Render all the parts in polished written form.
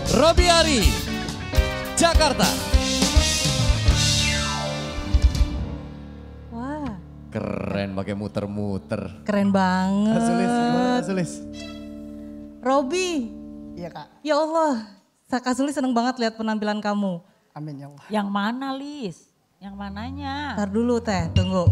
Robby Ari, Jakarta. Wah, Keren pakai muter-muter. keren banget. Sulis, gimana Sulis? Robby, Iya Kak, ya Allah, Kak Sulis seneng banget lihat penampilan kamu. amin ya Allah. Yang mana Lis? Yang mananya? Ntar dulu teh, tunggu.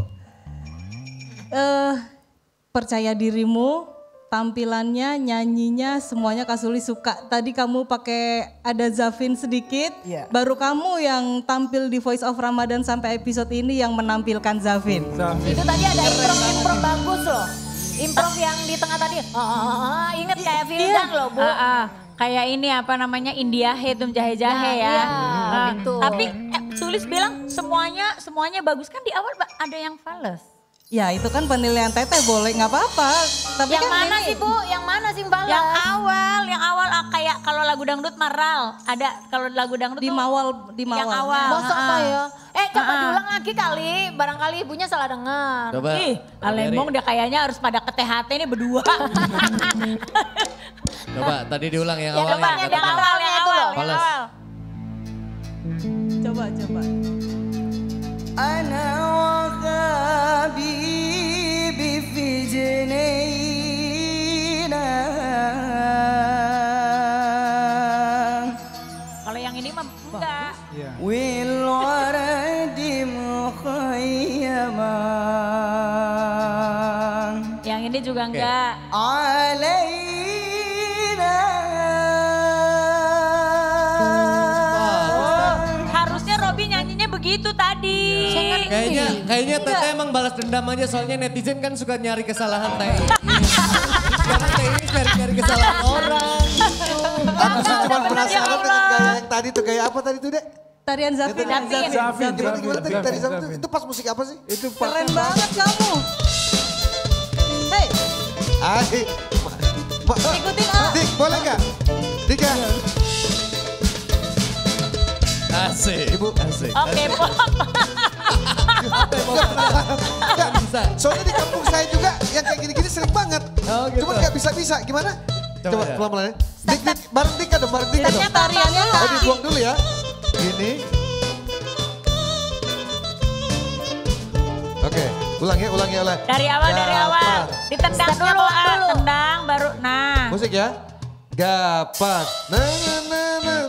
Percaya dirimu, tampilannya, nyanyinya, semuanya Kak Sulis suka. Tadi kamu pakai ada Zavin sedikit, Iya. baru kamu yang tampil di Voice of Ramadan sampai episode ini yang menampilkan Zavin. Itu tadi ada improv bagus loh. Improv yang di tengah tadi. Ingat kayak Vildan loh Bu. Kayak ini apa namanya India Tum jahe-jahe ya. Iya, betul. Tapi Sulis bilang semuanya bagus kan di awal ada yang fales. Ya itu kan penilaian teteh boleh nggak apa-apa. Tapi Yang kan mana ini sih Bu? Yang mana sih Mbak? Yang awal kayak kalau lagu dangdut Maral ada kalau lagu dangdut di tuh mawal, di mawal. yang awal. Masa Pak ya? Coba diulang lagi kali. Barangkali ibunya salah dengar. Coba. Ih, Alembong dia kayaknya harus pada ke THT ini berdua. Coba tadi diulang yang Ya, awalnya. yang awal, yang awal. Fales. Coba. Ana wa habibi fi janina. Kalau yang ini mah enggak. Wil waradi mukhayyaman. Yang ini juga enggak. Alaina. Harusnya Robby nyanyinya begitu tadi. Kayaknya Teteh emang balas dendam aja soalnya netizen kan suka nyari kesalahan Teh. Sekarang Teh ini nyari kesalahan orang. Aku sih cuma penasaran dengan gaya yang tadi tuh, gaya apa tadi tuh Dek? Tarian Zavin. Gimana tadi tadi sama tuh? Itu pas musik apa sih? Itu Keren banget kamu. Hei, Ay, ikutin ah. Dik, boleh gak? Dik ya? asik. Ibu. Asik. Oke, Pop. Gak bisa. Soalnya di kampung saya juga yang kayak gini-gini sering banget. Oh, gitu. Cuma gak bisa-bisa, gimana? Coba ya. pelan-pelan ya. Dik, bareng Dika dong, bareng Dika dong. Tariannya Oh dibuang dulu ya. Gini. Oke, ulang ya. Dari awal. Ditendang dulu, tendang baru. Nah. Musik ya. Gapat. Nah.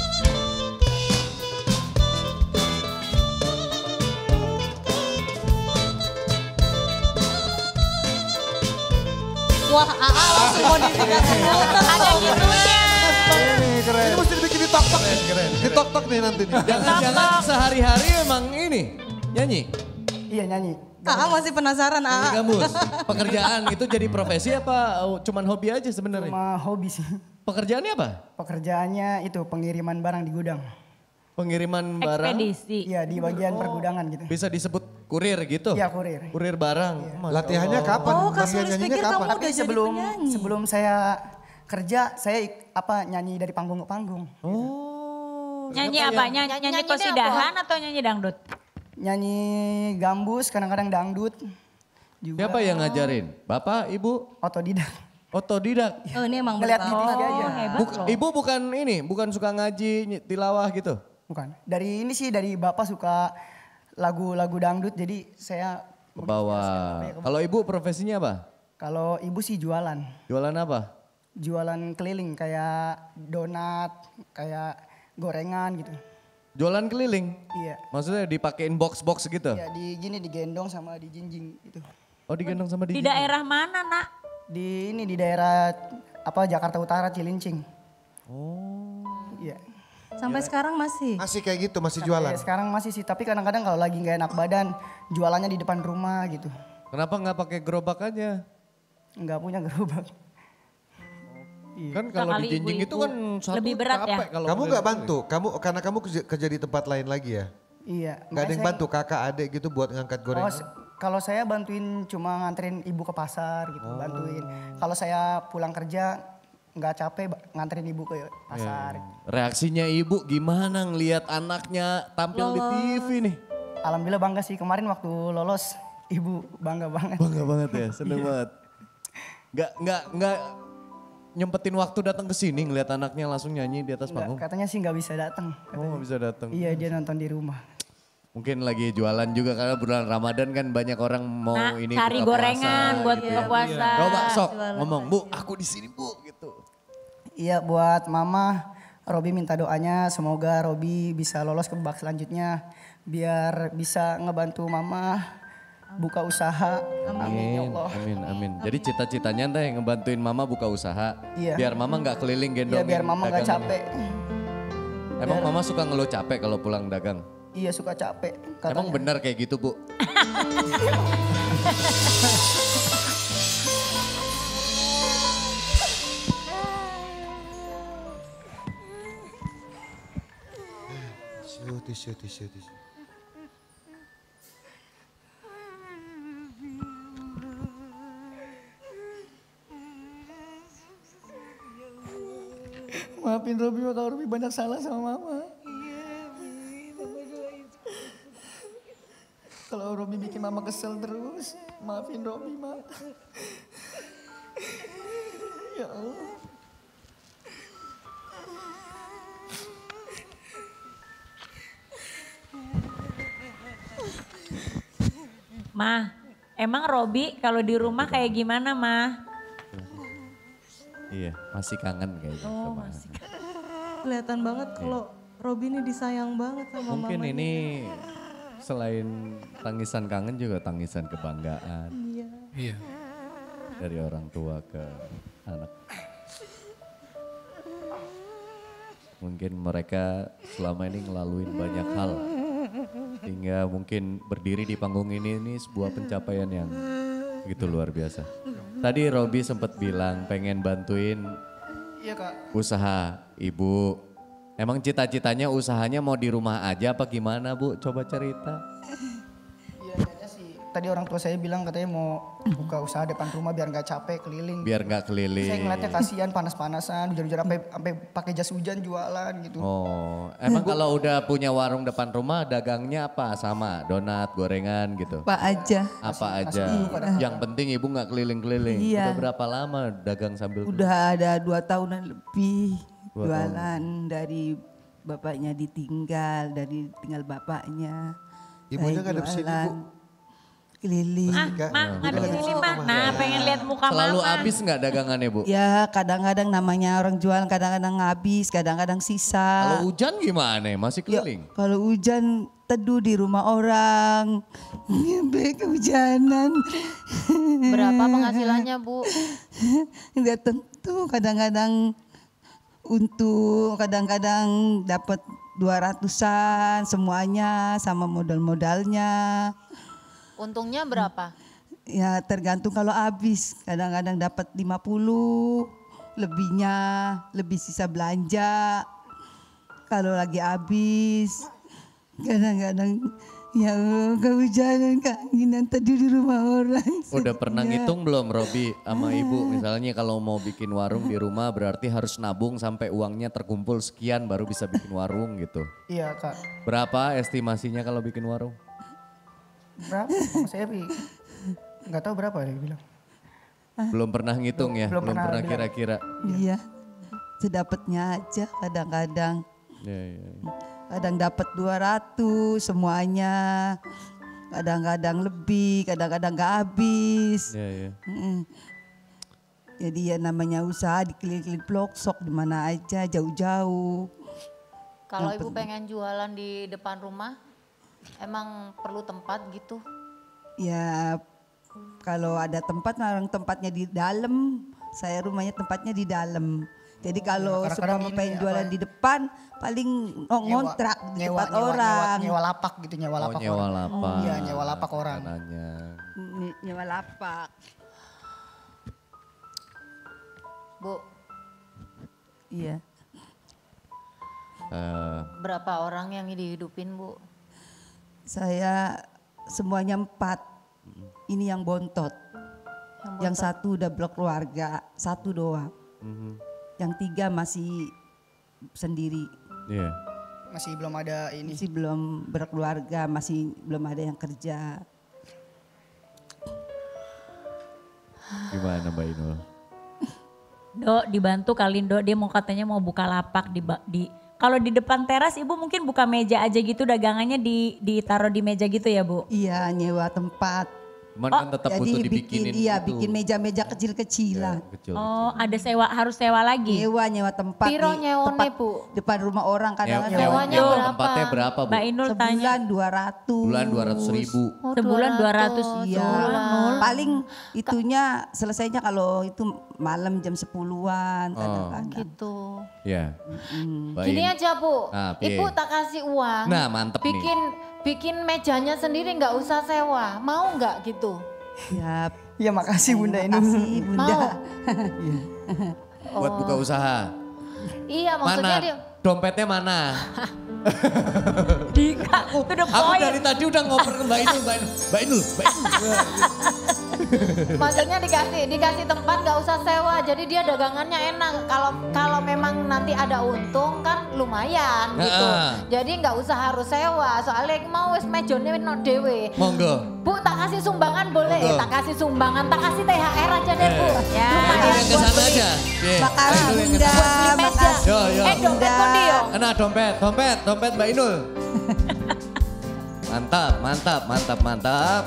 Wah, AA langsung mau ditinggalkan muter. Ada gitunya. Ini keren. Ini mesti dibikin di tok-tok. Di tok-tok nih nanti nih. Jangan-jangan sehari-hari emang ini nyanyi. Iya nyanyi. AA masih penasaran AA. Gambus. Pekerjaan itu jadi profesi apa cuman hobi aja sebenarnya? Cuma hobi sih. Pekerjaannya apa? Pekerjaannya itu pengiriman barang di gudang. Pengiriman barang. Ekspedisi. Iya di bagian pergudangan gitu. Bisa disebut kurir gitu? Iya kurir. Kurir barang. Masya Latihannya Allah. kapan? Oh, Kak Latihan Sulis nyanyinya pikir kamu kapan? udah Tapi jadi penyanyi. sebelum saya kerja, saya nyanyi dari panggung ke panggung. Oh. Nyanyi apa? Nyanyi Nyanyinya kosidahan atau nyanyi dangdut? Nyanyi gambus, kadang-kadang dangdut. Juga Siapa yang ngajarin? Bapak, ibu? otodidak. Otodidak. Oh ini emang Ngeliat di berbakat. TV aja. Hebat loh. Ibu bukan suka ngaji tilawah gitu? Bukan. Dari ini sih dari bapak suka lagu-lagu dangdut, jadi saya Ke bawah. Kalau ibu profesinya apa? kalau ibu sih jualan. Jualan apa? Jualan keliling kayak donat, kayak gorengan gitu. Jualan keliling? Iya. Maksudnya dipakein box-box gitu? Ya di gini digendong sama dijinjing gitu. Oh digendong sama Di di daerah mana nak? Di ini di daerah Jakarta Utara Cilincing. Oh. Iya. Sampai sekarang masih. Masih kayak gitu, masih jualan. Sekarang masih sih, tapi kadang-kadang kalau lagi nggak enak badan, jualannya di depan rumah gitu. Kenapa nggak pakai gerobak aja? Nggak punya gerobak. Kan kalau Kali dijinjing ibu-ibu itu kan satu lebih berat ya? capek kalau Kamu udah nggak bantu? Karena kamu kerja di tempat lain lagi ya? Iya. Nggak ada yang makanya bantu kakak adik gitu buat ngangkat saya- gorengan? kalau saya bantuin cuma nganterin ibu ke pasar gitu, bantuin. Kalau saya pulang kerja nggak capek nganterin ibu ke pasar. Reaksinya ibu gimana ngelihat anaknya tampil di TV nih? Alhamdulillah bangga sih, kemarin waktu lolos ibu bangga banget. Bangga banget ya, seneng banget. Nggak nyempetin waktu datang ke sini ngeliat anaknya langsung nyanyi di atas panggung? Katanya sih nggak bisa datang. Oh nggak bisa datang. Iya dia nonton di rumah. Mungkin lagi jualan juga karena bulan Ramadan kan banyak orang mau ini cari buka gorengan puasa buat gitu buka ya. puasa. Coba sok ngomong, Bu aku di sini Bu gitu. Iya buat mama, Robi minta doanya semoga Robi bisa lolos ke babak selanjutnya. Biar bisa ngebantu mama buka usaha. Amin ya Allah. Amin. Jadi cita-citanya teh ngebantuin mama buka usaha. Iya. Biar mama nggak keliling gendong. Iya biar mama nggak capek. Emang mama suka ngeluh capek kalau pulang dagang? Iya suka capek. Emang benar kayak gitu Bu? Tisu. Maafin Robi kalau Robi banyak salah sama mama. Kalau Robi bikin mama kesel terus, maafin Robi, Ma. Ya Allah. Ma, emang Robi kalau di rumah kayak gimana, Ma? Iya masih kangen kayaknya. Oh sama masih. Kelihatan banget kalau Robi ini disayang banget sama Mungkin mamanya. ini selain tangisan kangen juga tangisan kebanggaan. Iya. Dari orang tua ke anak. Mungkin mereka selama ini ngelaluin banyak hal. Hingga mungkin berdiri di panggung ini sebuah pencapaian yang begitu luar biasa. Tadi Robi sempat bilang pengen bantuin Iya Kak. usaha ibu. Emang cita-citanya usahanya mau di rumah aja apa gimana Bu? Coba cerita. Iya kayaknya sih. Tadi orang tua saya bilang katanya mau buka usaha depan rumah biar nggak capek keliling. Biar nggak keliling. Saya ngeliatnya kasihan panas-panasan, hujan-hujan sampai pakai jas hujan jualan gitu. Oh, emang kalau udah punya warung depan rumah dagangnya apa? Sama, donat, gorengan gitu? Apa aja. Apa aja? Yang penting ibu nggak keliling-keliling. Iya. Udah berapa lama dagang sambil Udah ada 2 tahunan lebih 2 jualan dari bapaknya ditinggal, dari tinggal bapaknya. Ibunya Saya ngadep sini, jualan Bu. Keliling. Ma, ngadep sini, Ma. Nah, pengen lihat muka Selalu Mama. habis nggak dagangannya Bu? Ya kadang-kadang namanya orang jualan kadang-kadang habis, kadang-kadang sisa. Kalau hujan gimana? Masih Ya, keliling? kalau hujan teduh di rumah orang, sampai kehujanan. Berapa penghasilannya Bu? Nggak tentu, kadang-kadang untung, kadang-kadang dapat 200-an semuanya sama modal-modalnya. Untungnya berapa? Ya tergantung kalau habis, kadang-kadang dapat 50, lebihnya, lebih sisa belanja. Kalau lagi habis, kadang-kadang ya Allah kehujanan, keanginan tadi di rumah orang. Udah pernah ngitung belum Robi sama ibu? Misalnya kalau mau bikin warung di rumah berarti harus nabung sampai uangnya terkumpul sekian baru bisa bikin warung gitu. Iya Kak. Berapa estimasinya kalau bikin warung? Berapa? Mama saya nggak tahu berapa dia bilang. Belum pernah ngitung ya? Belum Belum pernah pernah bilang. kira-kira? Iya, sedapatnya aja kadang-kadang. Ya. Kadang dapat 200 semuanya, kadang-kadang lebih, kadang-kadang gak habis. Ya. Mm. Jadi ya namanya usaha di keliling-keliling pelosok di mana aja jauh-jauh. Kalau Ibu pengen jualan di depan rumah, emang perlu tempat gitu? Ya kalau ada tempat, orang tempatnya di dalam. Saya rumahnya tempatnya di dalam. Jadi kalau kadang-kadang sebab ini pengen apa jualan ya? di depan, paling ngontrak di tempat orang. Nyewa lapak gitu, nyewa Oh lapak nyewa orang. lapak. Iya nyewa lapak orang. Nanya. Nyewa lapak. Bu, Iya. berapa orang yang dihidupin Bu? Saya semuanya 4. Ini yang bontot. Yang 1 udah berkeluarga, 1 doang. Yang 3 masih sendiri. Iya. Masih belum ada ini. Masih belum berkeluarga, masih belum ada yang kerja. Gimana Mbak Inul? Dok dibantu kali Dok, dia mau katanya mau buka lapak di kalau di depan teras Ibu mungkin buka meja aja gitu, dagangannya ditaruh di meja gitu ya Bu? Iya, nyewa tempat. Cuman kan tetap butuh dibikinin Iya, gitu. bikin meja-meja kecil-kecilan. Kecil. Oh ada harus sewa lagi? Nyewa tempat Piro di nyewone, tempat Bu? depan rumah orang kadang-kadang. Nyewanya Nyewa berapa? tempatnya berapa Bu? Mbak Inul tanya. Sebulan 200. Bulan 200.000. Oh, Sebulan 200. Iya, Nul. paling itunya selesainya kalau itu malam jam 10-an kadang-kadang. Gitu. Ya. Mbak Gini In. aja Bu, Ah, piye? Ibu tak kasih uang. Nah, mantep nih. Bikin mejanya sendiri nggak usah sewa, mau nggak gitu? Ya, Ya makasih Bunda Inul. makasih Bunda. Mau. Buat buka usaha. Iya maksudnya Mana? dia. Dompetnya mana? Itu udah Aku poin. dari tadi udah ngoper ke Mbak Inul, Mbak Inul, Mbak Inul, Mbak Inul. Maksudnya dikasih tempat nggak usah sewa, jadi dia dagangannya enak. Kalau memang nanti ada untung kan lumayan gitu. Jadi nggak usah harus sewa. Soalnya mau wis mejone no dewe. Monggo. Bu tak kasih sumbangan boleh? Monggo. Tak kasih sumbangan, tak kasih THR aja deh Bu. Ya. Mbak Inul yang buat kesana beli- aja. Ye, Mbak Makasih Inul yang Bunda, kesana. beli meja. makasih. Yo, yo. Dompet kondi yo. Nah dompet Mbak Inul. Mantap.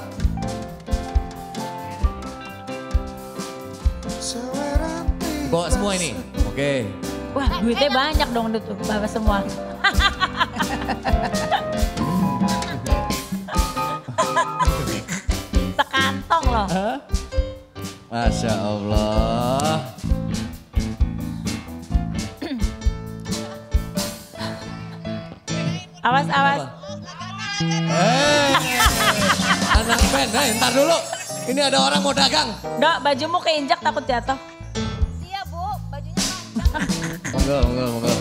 Bawa semua ini. Oke. Wah duitnya banyak dong tuh Bapak semua. Sekantong loh. Masya Allah. Awas. Anak band, ntar dulu. Ini ada orang mau dagang. Dok bajumu keinjak takut jatuh. Iya Bu, bajunya panjang. Monggo.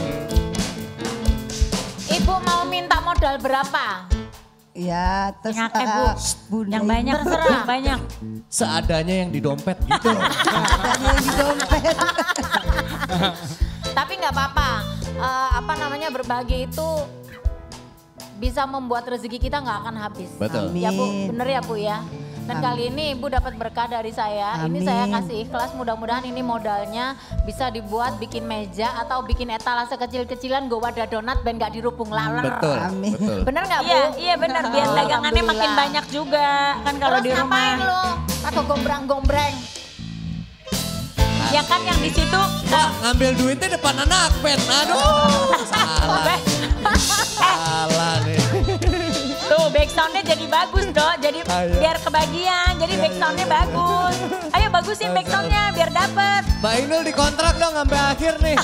Ibu mau minta modal berapa? Ya, Yang akeh, Bu. Bunda. Yang banyak, yang banyak. Seadanya yang di dompet gitu. Adanya yang di dompet. Tapi nggak apa-apa. Berbagi itu bisa membuat rezeki kita nggak akan habis. Betul. Ya Bu, Amin. bener ya Bu ya. Dan kali ini Ibu dapat berkah dari saya. Ini Amin. saya kasih ikhlas, mudah-mudahan ini modalnya bisa dibuat bikin meja atau bikin etalase kecil-kecilan gue wadah donat ben gak dirubung laler. Betul. Amin. Betul. Bener gak Bu? Iya benar biar dagangannya makin Alhamdulillah. banyak juga kan kalau Terus di rumah. ngapain lo? Atau gombrang-gombreng? Ya kan yang di situ Wah, ngambil duitnya depan anak band. Aduh, salah. Salah nih. tuh backsoundnya jadi bagus dok. Jadi Ayo. biar kebagian. Jadi backsoundnya bagus. Ayo bagusin backsoundnya biar dapet. Mbak Inul dikontrak dong sampai akhir nih.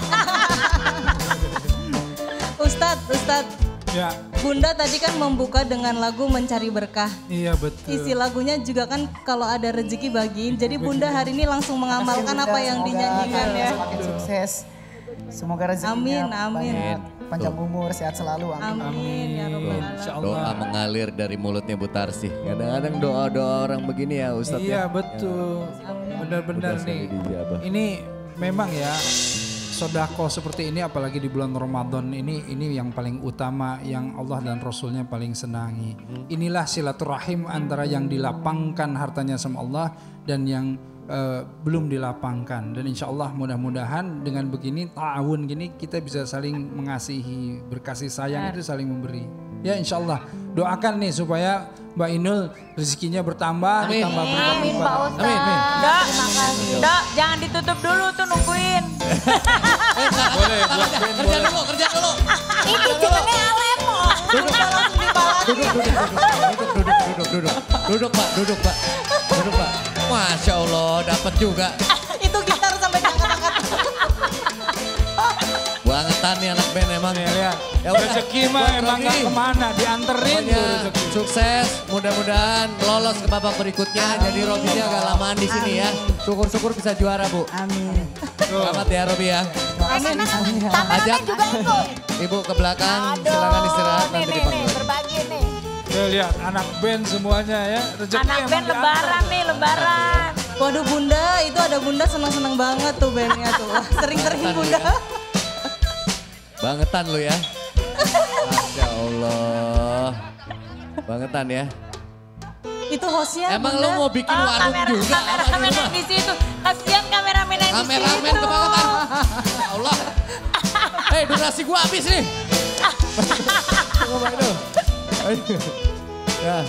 Ustadz, Ya, Bunda tadi kan membuka dengan lagu Mencari Berkah. iya betul. Isi lagunya juga kan kalau ada rezeki bagiin. Jadi Bunda hari ini langsung mengamalkan Bunda, apa yang semoga dinyanyikan ya. Semakin sukses. Semoga rezekinya Amin. banyak, panjang umur, sehat selalu. Amin. Amin ya Rabbal Alamin. Insya Doa Allah. mengalir dari mulutnya Bu Tarsih. Kadang-kadang doa-doa orang begini ya Ustadz Iya ya. betul. Benar-benar Mudah nih. sekali dijabah. Ini memang ya sodako seperti ini apalagi di bulan Ramadan ini yang paling utama yang Allah dan Rasulnya paling senangi. Inilah silaturahim antara yang dilapangkan hartanya sama Allah dan yang belum dilapangkan. Dan insya Allah mudah-mudahan dengan begini ta'awun gini kita bisa saling mengasihi, berkasih sayang itu saling memberi. Ya insya Allah doakan nih supaya Mbak Inul rezekinya bertambah, Amin. ditambah Amin berlimpah. Pak Ustadz. Amin. Dok, Terima kasih. dok jangan ditutup dulu tuh nungguin. Kerja dulu. Ini jenenge Alemo. Duduk Pak. Masya Allah, dapat juga. Itu gitar sampai diangkat-angkat. Bangetan nih anak band emang. Ya, Ya udah, rezeki mah buat emang Robi. gak kemana, dianterin tuh Pokoknya rezeki. sukses, mudah-mudahan lolos ke babak berikutnya. Jadi Robinya agak lamaan di sini ya. Syukur-syukur bisa juara Bu. Amin. Selamat ya Robi ya. Kameramen juga ikut. Ibu ke belakang, Aduh, silakan istirahat nih, nanti nih, dipanggil. berbagi nih. Ya, lihat anak band semuanya ya. Rezeki Anak emang band diantar. lebaran nih lebaran. Waduh Bunda, itu ada Bunda senang-senang banget tuh bandnya tuh. Wah, sering-sering Bunda. Bangetan lu ya. Masya Allah. Bangetan ya. Itu hostnya Emang Bunda. lu mau bikin warung juga apa di kameramen rumah? yang di situ. Kasihan kameramen yang di situ. Kameramen kebangetan durasi gua habis nih. Coba itu. Ya.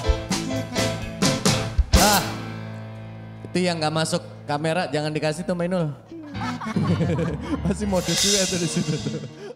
Itu yang nggak masuk kamera jangan dikasih tuh Mainul. Masih modus juga tuh di situ tuh.